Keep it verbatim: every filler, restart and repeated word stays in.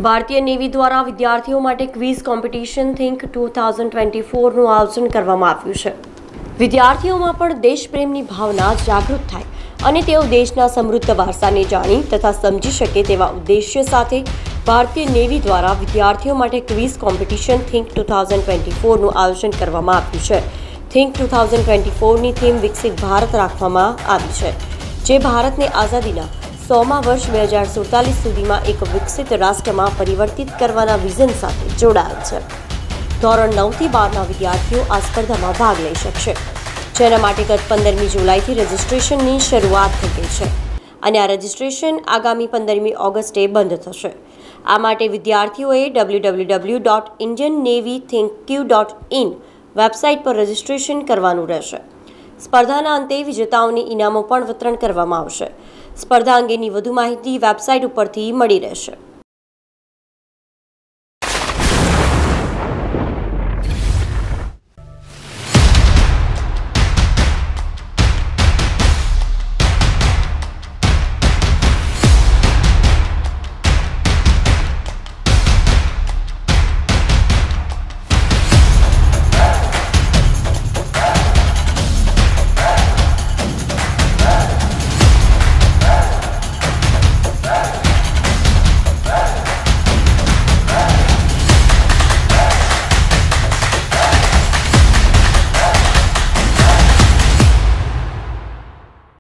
ભારતીય નેવી દ્વારા વિદ્યાર્થીઓ માટે quiz competition think two thousand twenty ફોરનું આયોજન કરવામાં આવ્યું છે। વિદ્યાર્થીઓમાં પણ દેશપ્રેમની ભાવના જાગૃત થાય અને તેઓ દેશના સમૃદ્ધ વારસાને જાણી તથા સમજી શકે તેવા ઉદ્દેશ્ય સાથે ભારતીય નેવી દ્વારા વિદ્યાર્થીઓ માટે quiz competition think two thousand twenty ફોરનું આયોજન કરવામાં આવ્યું છે। થિંક ટુ થાઉઝન્ડ ટ્વેન્ટી ફોરની થીમ વિકસિત ભારત રાખવામાં આવી છે, જે ભારતને આઝાદીના સોમા વર્ષ બે હજાર સુડતાલીસ સુધીમાં એક વિકસિત રાષ્ટ્રમાં પરિવર્તિત કરવાના વિઝન સાથે જોડાયેલ છે। ધોરણ નવથી બારના વિદ્યાર્થીઓ આ સ્પર્ધામાં ભાગ લઈ શકશે, જેના માટે ગત પંદરમી જુલાઈથી રજિસ્ટ્રેશનની શરૂઆત થઈ ગઈ છે અને આ રજિસ્ટ્રેશન આગામી પંદરમી ઓગસ્ટે બંધ થશે। આ માટે વિદ્યાર્થીઓએ W W W dot Indian navy think Q dot in website પર રજિસ્ટ્રેશન કરવાનું રહેશે। સ્પર્ધાના અંતે વિજેતાઓને ઇનામો પણ વિતરણ કરવામાં આવશે। સ્પર્ધા અંગેની વધુ માહિતી વેબસાઇટ ઉપરથી મળી રહેશે।